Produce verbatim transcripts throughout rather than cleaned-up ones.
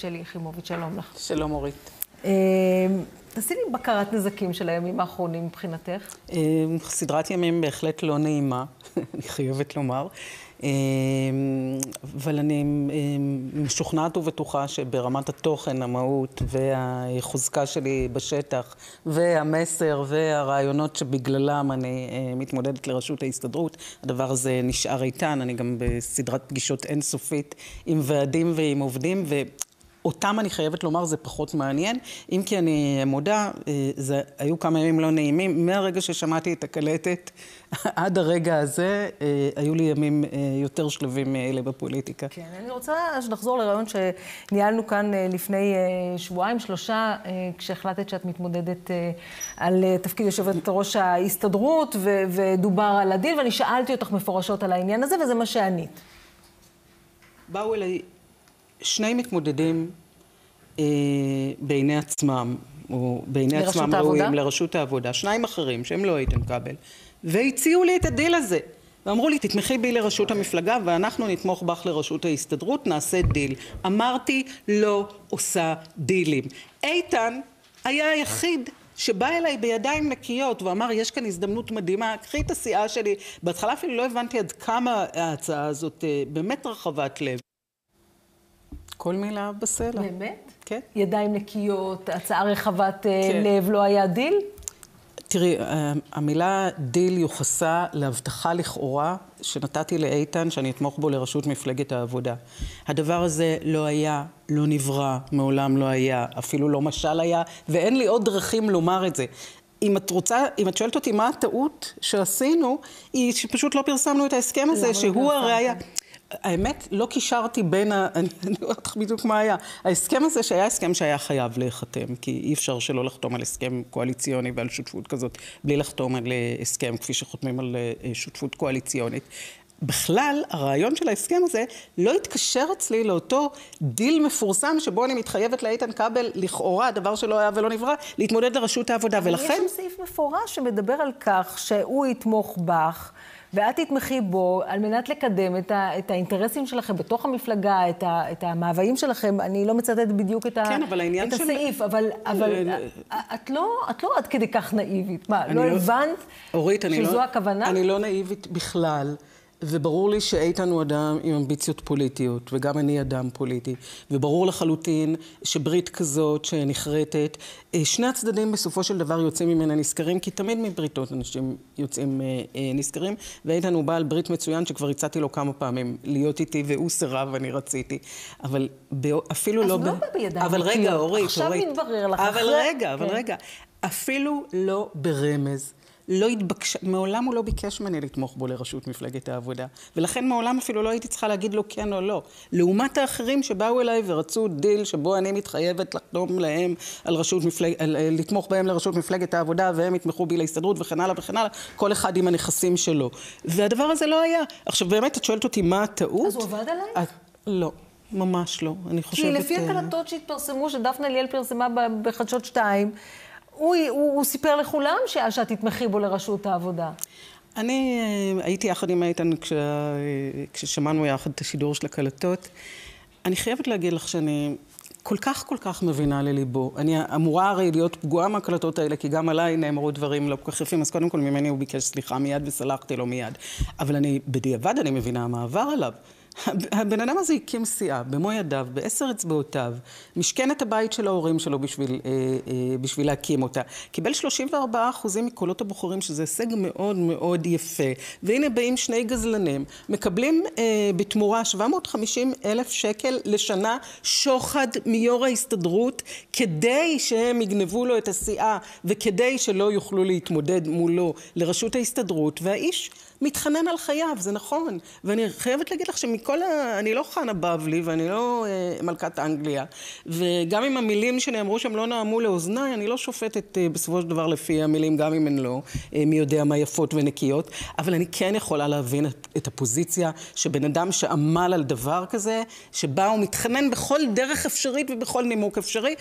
שלי יחימוביץ', שלום לך. שלום אורית. תעשי לי בקרת נזקים של הימים האחרונים מבחינתך. סדרת ימים בהחלט לא נעימה, אני חייבת לומר. אבל אני משוכנעת ובטוחה שברמת התוכן, המהות והחוזקה שלי בשטח והמסר והרעיונות שבגללם אני מתמודדת לראשות ההסתדרות, הדבר הזה נשאר איתן. אני גם בסדרת פגישות אינסופית עם ועדים ועם עובדים, ו... אותם אני חייבת לומר, זה פחות מעניין, אם כי אני מודה, זה היו כמה ימים לא נעימים, מהרגע ששמעתי את הקלטת עד הרגע הזה, היו לי ימים יותר שלבים מאלה בפוליטיקה. כן, אני רוצה לחזור לרעיון שניהלנו כאן לפני שבועיים, שלושה, כשהחלטת שאת מתמודדת על תפקיד יושבת ראש ההסתדרות, ודובר על הדיל, ואני שאלתי אותך מפורשות על העניין הזה, וזה מה שענית. באו אליי שני מתמודדים אה, בעיני עצמם, או בעיני עצמם ראויים לרשות העבודה, שניים אחרים שהם לא איתן כבל, והציעו לי את הדיל הזה, ואמרו לי, תתמכי בי לרשות המפלגה, ואנחנו נתמוך בך לרשות ההסתדרות, נעשה דיל. אמרתי, לא עושה דילים. איתן היה היחיד שבא אליי בידיים נקיות, ואמר, יש כאן הזדמנות מדהימה, קחי את הסיעה שלי. בהתחלה אפילו לא הבנתי עד כמה ההצעה הזאת באמת רחבת לב. כל מילה בסלע. באמת? כן. ידיים נקיות, הצעה רחבת כן. לב, לא היה דיל? תראי, המילה דיל יוחסה להבטחה לכאורה שנתתי לאיתן שאני אתמוך בו לראשות מפלגת העבודה. הדבר הזה לא היה, לא נברא, מעולם לא היה, אפילו לא משל היה, ואין לי עוד דרכים לומר את זה. אם את רוצה, אם את שואלת אותי מה הטעות שעשינו, היא שפשוט לא פרסמנו את ההסכם הזה, שהוא הרי היה... האמת, לא קישרתי בין ה... אני לא יודעת בדיוק מה היה. ההסכם הזה שהיה הסכם שהיה חייב להיחתם, כי אי אפשר שלא לחתום על הסכם קואליציוני ועל שותפות כזאת, בלי לחתום על הסכם כפי שחותמים על שותפות קואליציונית. בכלל, הרעיון של ההסכם הזה לא התקשר אצלי לאותו דיל מפורסם שבו אני מתחייבת לאיתן כבל, לכאורה, דבר שלא היה ולא נברא, להתמודד לראשות העבודה. ולכן... יש שם סעיף מפורש שמדבר על כך שהוא יתמוך בך, ואת תתמכי בו על מנת לקדם את, ה, את האינטרסים שלכם בתוך המפלגה, את, ה, את המאוויים שלכם. אני לא מצטטת בדיוק את, כן, ה, אבל העניין את של... הסעיף, אבל, אבל את, לא, את לא עד כדי כך נאיבית. מה, לא הבנת אורית, שזו לא, הכוונה? אני לא נאיבית בכלל. וברור לי שאיתן הוא אדם עם אמביציות פוליטיות, וגם אני אדם פוליטי. וברור לחלוטין שברית כזאת שנחרטת, שני הצדדים בסופו של דבר יוצאים ממנה נזכרים, כי תמיד מבריתות אנשים יוצאים נזכרים, ואיתן הוא בעל ברית מצוין שכבר הצעתי לו כמה פעמים להיות איתי, והוא סירב ואני רציתי. אבל אפילו לא... אז לא בידיים. אבל רגע, אורית, עכשיו מתברר לך. אבל רגע, אבל רגע. אפילו לא ברמז. לא התבקש... מעולם הוא לא ביקש ממני לתמוך בו לראשות מפלגת העבודה. ולכן מעולם אפילו לא הייתי צריכה להגיד לו כן או לא. לעומת האחרים שבאו אליי ורצו דיל שבו אני מתחייבת לחתום להם על רשות מפלג... על... לתמוך בהם לראשות מפלגת העבודה, והם יתמכו בי להסתדרות וכן הלאה וכן הלאה, כל אחד עם הנכסים שלו. והדבר הזה לא היה. עכשיו באמת את שואלת אותי מה הטעות? אז הוא עבד עליי? את... לא. ממש לא. אני חושבת... כי לפי הקלטות שהתפרסמו, שדפנה ליאל פרסמה בחדשות שתיים, הוא, הוא, הוא סיפר לכולם שאת תתמכי בו לראשות העבודה. אני הייתי יחד עם איתן כש, כששמענו יחד את השידור של הקלטות. אני חייבת להגיד לך שאני כל כך כל כך מבינה לליבו. אני אמורה הרי להיות פגועה מהקלטות האלה, כי גם עליי נאמרו דברים לא כל כך יפים, אז קודם כל ממני הוא ביקש סליחה מיד וסלחתי לו מיד. אבל אני בדיעבד אני מבינה מה עבר עליו. הבן אדם הזה הקים סיעה, במו ידיו, בעשר אצבעותיו, משכן את הבית של ההורים שלו בשביל, אה, אה, בשביל להקים אותה. קיבל שלושים וארבעה אחוזים מקולות הבוחרים, שזה הישג מאוד מאוד יפה. והנה באים שני גזלנים, מקבלים אה, בתמורה שבע מאות וחמישים אלף שקל לשנה שוחד מיור ההסתדרות, כדי שהם יגנבו לו את הסיעה, וכדי שלא יוכלו להתמודד מולו לראשות ההסתדרות, והאיש מתחנן על חייו, זה נכון. ואני חייבת להגיד לך שמכל ה... אני לא חנה בבלי ואני לא אה, מלכת אנגליה. וגם אם המילים שנאמרו שם לא נעמו לאוזניי, אני לא שופטת אה, בסופו של דבר לפי המילים, גם אם הן לא, אה, מי יודע מה יפות ונקיות. אבל אני כן יכולה להבין את, את הפוזיציה שבן אדם שעמל על דבר כזה, שבה הוא מתחנן בכל דרך אפשרית ובכל נימוק אפשרי.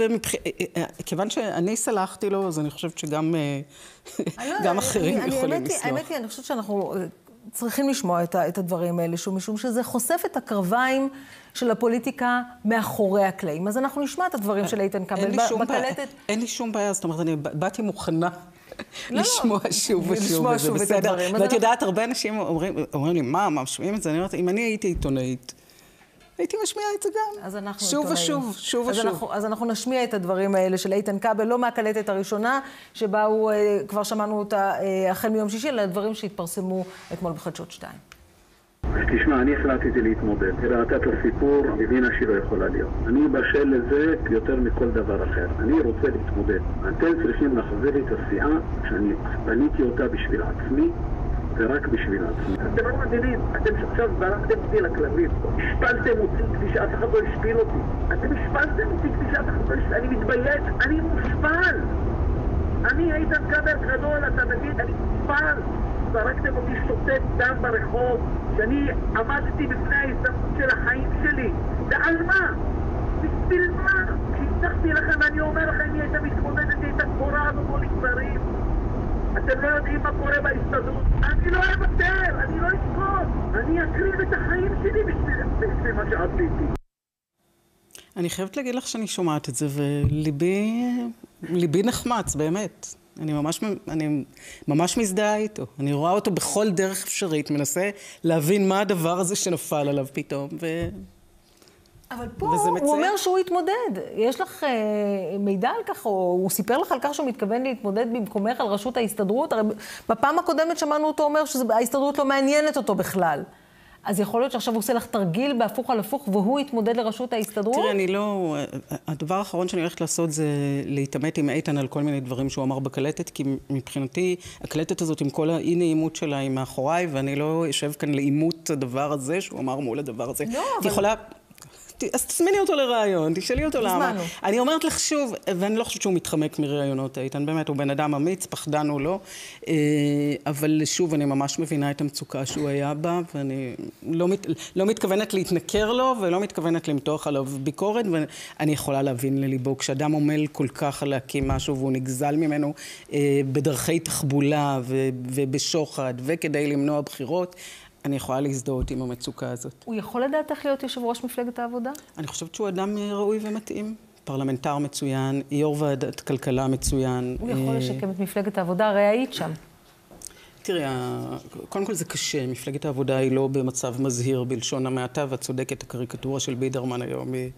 וכיוון שאני סלחתי לו, אז אני חושבת שגם... גם אחרים יכולים לסלוח. האמת היא, אני חושבת שאנחנו צריכים לשמוע את, את הדברים האלה, שוב, משום שזה חושף את הקרביים של הפוליטיקה מאחורי הקלעים. אז אנחנו נשמע את הדברים של איתן כבל בקלטת. אין לי שום בעיה, זאת אומרת, אני באתי מוכנה לשמוע שוב ושוב, זה בסדר. ואת יודעת, הרבה אנשים אומרים לי, מה, מה משמיעים את זה? אני אומרת, אם אני הייתי עיתונאית, הייתי משמיעה את זה גם. שוב ושוב, שוב ושוב. אז אנחנו נשמיע את הדברים האלה של איתן כבל, לא מהקלטת הראשונה, שבה הוא, כבר שמענו אותה החל מיום שישי, אלא דברים שהתפרסמו אתמול בחדשות שתיים. תשמע, אני החלטתי להתמודד. ראתה את הסיפור, הבינה שהיא לא יכולה להיות. אני בשל לזה יותר מכל דבר אחר. אני רוצה להתמודד. אתם צריכים להחזיר לי את הסיעה שאני בניתי אותה בשביל עצמי, ורק בשביל עצמי. אתם לא מבינים, אתם עכשיו ברחתם אותי לכלבים. השפלתם אותי כפי שאף אחד לא השפיל אותי. אתם השפלתם אותי כפי שאף אחד לא השפיל. אני מתבייש, אני מושפל. אני איתן כבל גדול, אתה מבין? אני מושפל. זרקתם אותי שוטט דם ברחוב, שאני עמדתי בפני ההזדמנות של החיים שלי. ועל מה? בשביל מה? כשהבטחתי לכם ואני אומר לכם, מי הייתה מתמודדת את הקבורה הזאת או לגברים? אתם לא יודעים מה קורה בהסתדרות. אני לא אוותר, אני לא אשקוט. אני אקריב את החיים שלי בשביל מה שעשיתי. אני חייבת להגיד לך שאני שומעת את זה, וליבי ליבי נחמץ, באמת. אני ממש, אני ממש מזדהה איתו. אני רואה אותו בכל דרך אפשרית, מנסה להבין מה הדבר הזה שנפל עליו פתאום, ו... אבל פה הוא אומר שהוא התמודד. יש לך אה, מידע על כך, או הוא סיפר לך על כך שהוא מתכוון להתמודד במקומך על רשות ההסתדרות? הרי בפעם הקודמת שמענו אותו אומר שההסתדרות לא מעניינת אותו בכלל. אז יכול להיות שעכשיו הוא עושה לך תרגיל בהפוך על הפוך, והוא יתמודד לרשות ההסתדרות? תראי, אני לא... הדבר האחרון שאני הולכת לעשות זה להתעמת עם איתן על כל מיני דברים שהוא אמר בקלטת, כי מבחינתי הקלטת הזאת עם כל האי נעימות שלה היא מאחוריי, ואני לא יושב כאן לאימות הדבר הזה שהוא אמר מול הדבר הזה. לא, אבל... יכולה... אז תזמיני אותו לרעיון, תשאלי אותו למה. אני אומרת לך שוב, ואני לא חושבת שהוא מתחמק מרעיונות, איתן, באמת, הוא בן אדם אמיץ, פחדן הוא לא, אבל שוב, אני ממש מבינה את המצוקה שהוא היה בה, ואני לא, מת, לא מתכוונת להתנכר לו, ולא מתכוונת למתוח עליו ביקורת, ואני יכולה להבין לליבו, כשאדם עומל כל כך על להקים משהו, והוא נגזל ממנו בדרכי תחבולה ובשוחד, וכדי למנוע בחירות, אני יכולה להזדהות עם המצוקה הזאת. הוא יכול לדעת איך להיות יושב ראש מפלגת העבודה? אני חושבת שהוא אדם ראוי ומתאים. פרלמנטר מצוין, יו"ר ועדת כלכלה מצוין. הוא יכול לשקם את מפלגת העבודה, הרי היית שם. תראי, קודם כל זה קשה. מפלגת העבודה היא לא במצב מזהיר בלשון המעטה, ואת צודקת, הקריקטורה של בידרמן היום היא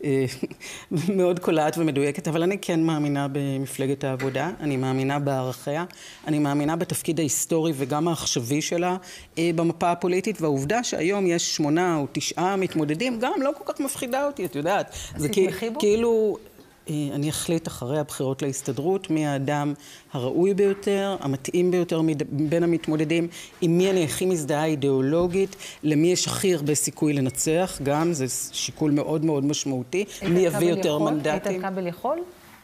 מאוד קולעת ומדויקת, אבל אני כן מאמינה במפלגת העבודה, אני מאמינה בערכיה, אני מאמינה בתפקיד ההיסטורי וגם העכשווי שלה במפה הפוליטית, והעובדה שהיום יש שמונה או תשעה מתמודדים, גם לא כל כך מפחידה אותי, את יודעת. אז תתמכי בו? כאילו... אני אחליט אחרי הבחירות להסתדרות מי האדם הראוי ביותר, המתאים ביותר בין המתמודדים, עם מי אני הכי מזדהה אידיאולוגית, למי יש הכי הרבה סיכוי לנצח, גם זה שיקול מאוד מאוד משמעותי, מי יביא יותר מנדטים. איתן כבל יכול?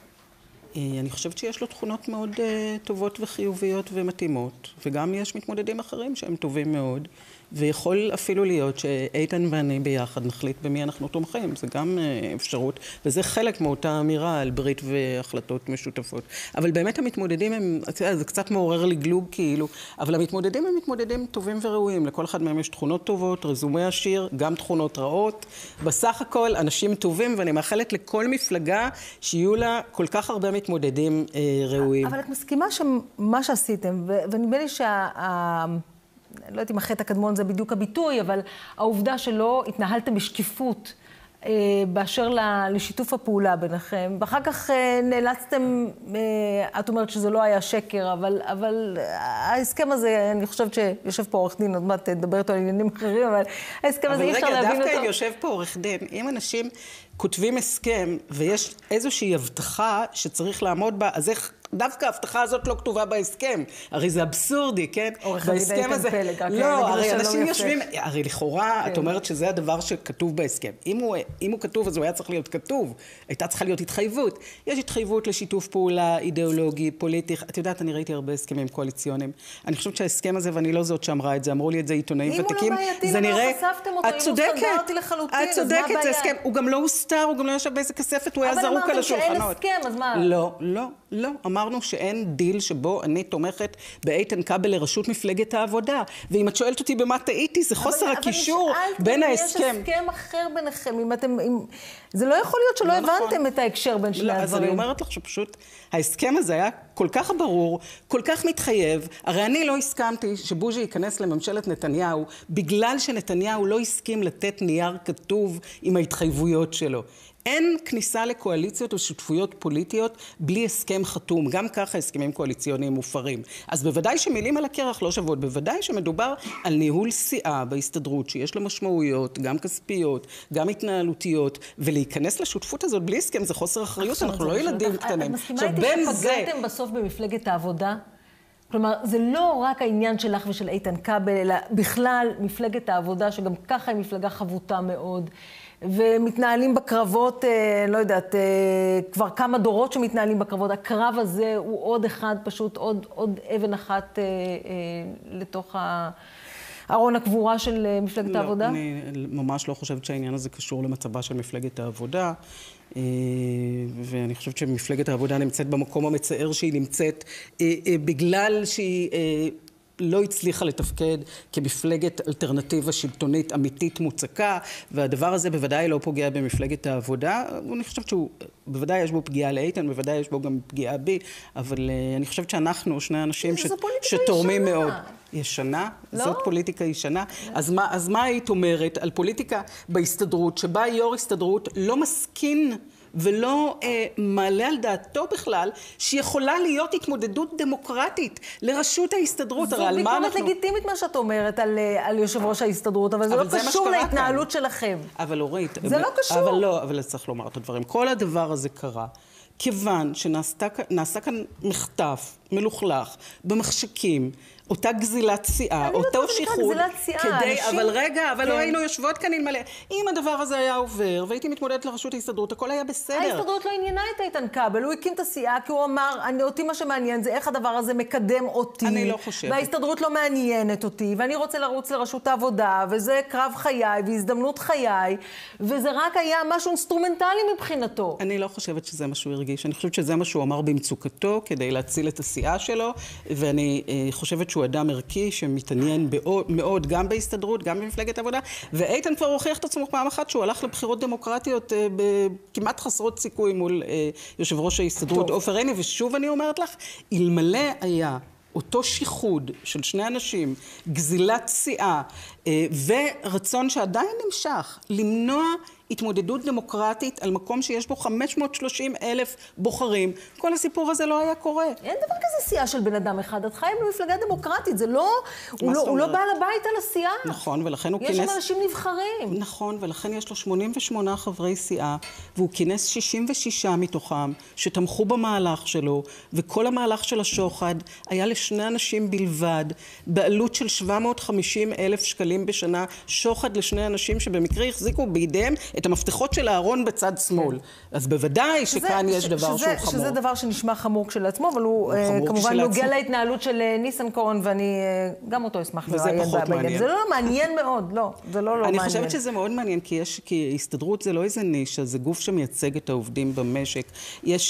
אני חושבת שיש לו תכונות מאוד טובות וחיוביות ומתאימות, וגם יש מתמודדים אחרים שהם טובים מאוד, ויכול אפילו להיות שאיתן ואני ביחד נחליט במי אנחנו תומכים, זה גם אפשרות, וזה חלק מאותה אמירה על ברית והחלטות משותפות. אבל באמת המתמודדים הם, זה קצת מעורר לגלוג כאילו, אבל המתמודדים הם מתמודדים טובים וראויים, לכל אחד מהם יש תכונות טובות, רזומי עשיר, גם תכונות רעות, בסך הכל אנשים טובים, ואני מאחלת לכל מפלגה שיהיו לה כל כך הרבה מתמודדים ראויים. אבל את מסכימה שמה שעשיתם, ונדמה לי שה... אני לא יודעת אם החטא הקדמון זה בדיוק הביטוי, אבל העובדה שלא התנהלתם בשקיפות אה, באשר לשיתוף הפעולה ביניכם, ואחר כך אה, נאלצתם, אה, את אומרת שזה לא היה שקר, אבל, אבל ההסכם הזה, אני חושבת שיושב פה עורך דין, עוד מעט תדבר איתו על עניינים אחרים, אבל ההסכם הזה אי אפשר להבין אותו. אבל רגע, דווקא אם יושב פה עורך דין, אם אנשים כותבים הסכם ויש איזושהי הבטחה שצריך לעמוד בה, אז איך... דווקא ההבטחה הזאת לא כתובה בהסכם. הרי זה אבסורדי, כן? בהסכם הזה... לא, הרי אנשים יושבים... הרי לכאורה, את אומרת שזה הדבר שכתוב בהסכם. אם הוא כתוב, אז הוא היה צריך להיות כתוב. הייתה צריכה להיות התחייבות. יש התחייבות לשיתוף פעולה אידיאולוגי, פוליטי. את יודעת, אני ראיתי הרבה הסכמים קואליציוניים. אני חושבת שההסכם הזה, ואני לא זאת שאמרה את זה, אמרו לי את זה עיתונאים ותיקים. אם הוא לא בעייתי, למה חשפתם אותו? אם הוא סטנדרטי לחלוטין, את צודקת, זה הסכם. הוא גם לא הוסתר, הוא גם לא ישב באיזה כספת, הוא היה זרוק על השולחנות. אבל אמרתם שאין הסכם, אז מה? לא, לא, לא. אמרנו שאין דיל שבו אני תומכת באיתן כבל לראשות מפלגת העבודה. ואם את שואלת אותי במה טעיתי, זה חוסר הקישור בין ההסכם. אבל יש הסכם אחר ביניכם, אם אתם... אם... זה לא יכול להיות שלא לא הבנתם נכון. את ההקשר בין שני לא, הדברים. אז אני אומרת לך שפשוט ההסכם הזה היה כל כך ברור, כל כך מתחייב. הרי אני לא הסכמתי שבוז'י ייכנס לממשלת נתניהו, בגלל שנתניהו לא הסכים לתת נייר כתוב עם ההתחייבויות שלו. אין כניסה לקואליציות או שותפויות פוליטיות בלי הסכם חתום. גם ככה הסכמים קואליציוניים מופרים. אז בוודאי שמילים על הקרח לא שוות. בוודאי שמדובר על ניהול סיעה בהסתדרות, שיש לה משמעויות, גם כספיות, גם התנהלותיות, ולהיכנס לשותפות הזאת בלי הסכם זה חוסר אחריות. אנחנו לא ילדים קטנים. את מסכימה איתי שפגעתם בסוף במפלגת העבודה? כלומר, זה לא רק העניין שלך ושל איתן כבל, אלא בכלל מפלגת העבודה, שגם ככה היא מפלגה חבוטה מאוד, ומתנהלים בקרבות, לא יודעת, כבר כמה דורות שמתנהלים בקרבות. הקרב הזה הוא עוד אחד, פשוט עוד, עוד אבן אחת לתוך ארון הקבורה של מפלגת לא, העבודה? אני ממש לא חושבת שהעניין הזה קשור למצבה של מפלגת העבודה. ואני חושבת שמפלגת העבודה נמצאת במקום המצער שהיא נמצאת בגלל שהיא לא הצליחה לתפקד כמפלגת אלטרנטיבה שלטונית אמיתית מוצקה, והדבר הזה בוודאי לא פוגע במפלגת העבודה. אני חושבת שהוא, בוודאי יש בו פגיעה לאיתן, בוודאי יש בו גם פגיעה בי, אבל אני חושבת שאנחנו שני אנשים ש... שתורמים מאוד. ישנה? לא? זאת פוליטיקה ישנה? אז מה, אז מה היית אומרת על פוליטיקה בהסתדרות, שבה יו"ר הסתדרות לא מסכין ולא אה, מעלה על דעתו בכלל שיכולה להיות התמודדות דמוקרטית לראשות ההסתדרות? הרי על מה אנחנו... זו ביקורת לגיטימית מה שאת אומרת על, על יושב ראש ההסתדרות, אבל זה אבל לא זה קשור להתנהלות כאן. שלכם. אבל אורית... זה לא קשור. אבל לא, אבל צריך לומר את הדברים. כל הדבר הזה קרה כיוון שנעשה כאן מחטף, מלוכלך, במחשכים, אותה גזילת סיעה, אותו שיחוד, כדי, אבל רגע, אבל לא היינו יושבות כאן אלמלא. אם הדבר הזה היה עובר, והייתי מתמודדת לראשות ההסתדרות, הכל היה בסדר. ההסתדרות לא עניינה את איתן כבל, הוא הקים את הסיעה, כי הוא אמר, אותי מה שמעניין זה איך הדבר הזה מקדם אותי. אני לא חושבת. וההסתדרות לא מעניינת אותי, ואני רוצה לרוץ לראשות העבודה, וזה קרב חיי, והזדמנות חיי, וזה רק היה משהו אינסטרומנטלי מבחינתו. אני לא חושבת שזה מה שהוא הרגיש. אני חושבת שזה מה שהוא אמר במצוקתו, כדי להציל את הסיעה שלו, ואני חושבת שהוא אדם ערכי שמתעניין מאוד גם בהסתדרות, גם במפלגת העבודה, ואיתן כבר הוכיח את עצמו פעם אחת שהוא הלך לבחירות דמוקרטיות כמעט חסרות סיכוי מול יושב ראש ההסתדרות עופר עיני, ושוב אני אומרת לך, אלמלא היה אותו שיחוד של שני אנשים, גזילת סיעה, ורצון שעדיין נמשך, למנוע התמודדות דמוקרטית על מקום שיש בו חמש מאות ושלושים אלף בוחרים, כל הסיפור הזה לא היה קורה. אין דבר כזה סיעה של בן אדם אחד. את חיים במפלגה דמוקרטית, זה לא... הוא לא, הוא לא בעל הבית על הסיעה. נכון, ולכן הוא יש כינס... יש שם אנשים נבחרים. נכון, ולכן יש לו שמונים ושמונה חברי סיעה, והוא כינס שישים ושישה מתוכם, שתמכו במהלך שלו, וכל המהלך של השוחד היה לשני אנשים בלבד, בעלות של שבע מאות וחמישים אלף שקלים בשנה, שוחד לשני אנשים שבמקרה החזיקו בידיהם את המפתחות של הארון בצד שמאל. אז בוודאי שכאן יש דבר שהוא חמור. שזה דבר שנשמע חמור כשלעצמו, אבל הוא כמובן נוגע להתנהלות של ניסנקורן, ואני גם אותו אשמח לראיין. וזה פחות מעניין. זה לא מעניין מאוד, לא. זה לא לא מעניין. אני חושבת שזה מאוד מעניין, כי הסתדרות זה לא איזה נישה, זה גוף שמייצג את העובדים במשק. יש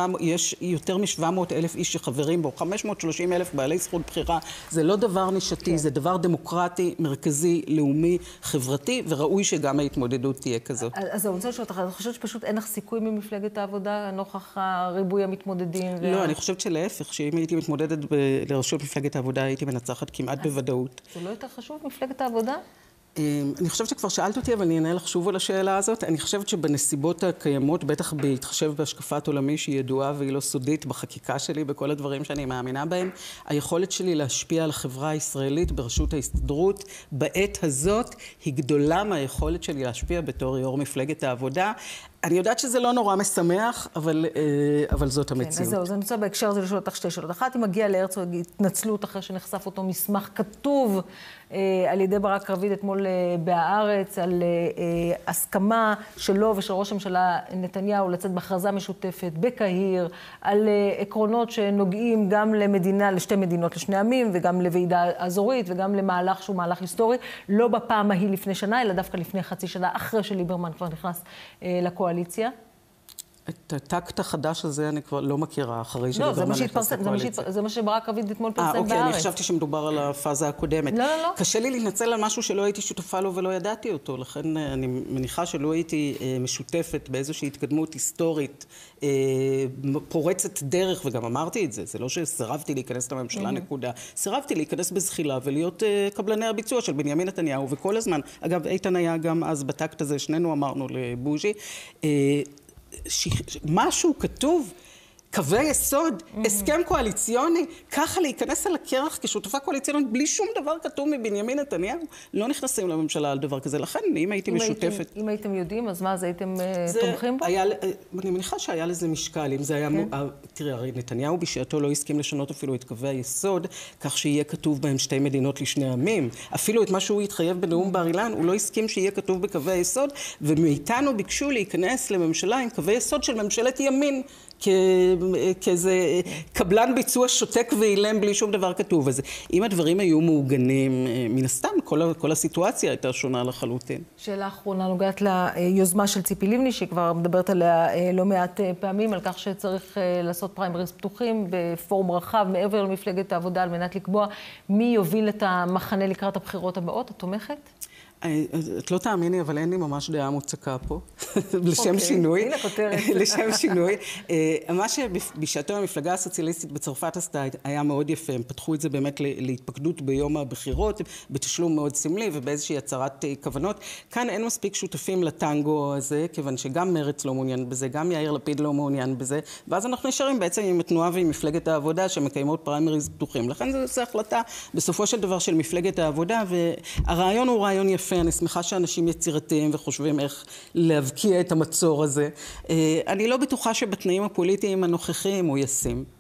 יותר מ-שבע מאות אלף איש שחברים בו, חמש מאות ושלושים אלף בעלי זכות בחירה. זה לא דבר נישתי, זה דבר דמוקרטי, מרכזי, לאומי, חברתי, וראוי שגם ההתמודדות תהיה כזאת. אז אני רוצה לשאול אותך, אני חושבת שפשוט אין לך סיכוי ממפלגת העבודה, נוכח הריבוי המתמודדים? לא, אני חושבת שלהפך, שאם הייתי מתמודדת לראשות מפלגת העבודה, הייתי מנצחת כמעט בוודאות. זה לא יותר חשוב, מפלגת העבודה? אני חושבת שכבר שאלת אותי, אבל אני אענה לך שוב על השאלה הזאת. אני חושבת שבנסיבות הקיימות, בטח בהתחשב בהשקפת עולמי שהיא ידועה והיא לא סודית, בחקיקה שלי, בכל הדברים שאני מאמינה בהם, היכולת שלי להשפיע על החברה הישראלית בראשות ההסתדרות בעת הזאת היא גדולה מהיכולת שלי להשפיע בתור יו"ר מפלגת העבודה. אני יודעת שזה לא נורא משמח, אבל, אבל זאת המציאות. כן, אז זהו, אז אני רוצה בהקשר הזה לשאול אותך שתי שאלות. אחת, אם מגיע להרצוג התנצלות אחרי שנחשף אותו מסמך כתוב אה, על ידי ברק רביד אתמול אה, בהארץ, על אה, הסכמה שלו ושל ראש הממשלה נתניהו לצאת בהכרזה משותפת בקהיר, על אה, עקרונות שנוגעים גם למדינה, לשתי מדינות, לשני עמים, וגם לוועידה אזורית, וגם למהלך שהוא מהלך היסטורי, לא בפעם ההיא לפני שנה, אלא דווקא לפני חצי שנה, אחרי שליברמן כבר נכנס אה, לקואליציה. את הטקט החדש הזה אני כבר לא מכירה, אחרי שליברמן נכנס לקואליציה. זה מה שברק רביד אתמול פרסם בארץ. אה, אוקיי, אני חשבתי שמדובר על הפאזה הקודמת. לא, לא, לא. קשה לי להתנצל על משהו שלא הייתי שותפה לו ולא ידעתי אותו, לכן אני מניחה שלא הייתי משותפת באיזושהי התקדמות היסטורית, פורצת דרך, וגם אמרתי את זה, זה לא שסירבתי להיכנס לממשלה נקודה, סירבתי להיכנס בזחילה ולהיות קבלני הביצוע של בנימין נתניהו, וכל הזמן, אגב, איתן היה גם אז בטקט הזה, שנינו אמרנו לבוז'י, משהו כתוב, קווי יסוד, הסכם קואליציוני, ככה להיכנס על הקרח כשותפה קואליציונית, בלי שום דבר כתוב מבנימין נתניהו, לא נכנסים לממשלה על דבר כזה. לכן, אם הייתי משותפת... אם הייתם יודעים, אז מה, אז הייתם תומכים בו? אני מניחה שהיה לזה משקל, אם זה היה... תראי, הרי נתניהו בשעתו לא הסכים לשנות אפילו את קווי היסוד, כך שיהיה כתוב בהם שתי מדינות לשני עמים. אפילו את מה שהוא התחייב בנאום בר אילן, הוא לא הסכים שיהיה כתוב בקווי היסוד, ומאיתנו ביקשו להיכנס לממשלה עם קווי יסוד של ממשלת ימין. כאיזה קבלן ביצוע שותק ואילם בלי שום דבר כתוב. אז אם הדברים היו מעוגנים, מן הסתם, כל, כל הסיטואציה הייתה שונה לחלוטין. שאלה אחרונה נוגעת ליוזמה של ציפי לבני, שכבר מדברת עליה לא מעט פעמים, על כך שצריך לעשות פריימריז פתוחים בפורום רחב מעבר למפלגת העבודה, על מנת לקבוע מי יוביל את המחנה לקראת הבחירות הבאות. את תומכת? את לא תאמיני, אבל אין לי ממש דעה מוצקה פה, לשם שינוי. הנה כותרת. לשם שינוי. מה שבשעתו המפלגה הסוציאליסטית בצרפת עשתה היה מאוד יפה. הם פתחו את זה באמת להתפקדות ביום הבחירות, בתשלום מאוד סמלי ובאיזושהי הצהרת כוונות. כאן אין מספיק שותפים לטנגו הזה, כיוון שגם מרץ לא מעוניין בזה, גם יאיר לפיד לא מעוניין בזה, ואז אנחנו נשארים בעצם עם התנועה ועם מפלגת העבודה שמקיימות פריימריז פתוחים. לכן זו החלטה בסופו של דבר של מפלגת העבודה, והרעיון הוא רעיון יפה. אני שמחה שאנשים יצירתיים וחושבים איך להבקיע את המצור הזה. אני לא בטוחה שבתנאים הפוליטיים הנוכחיים הוא ישים.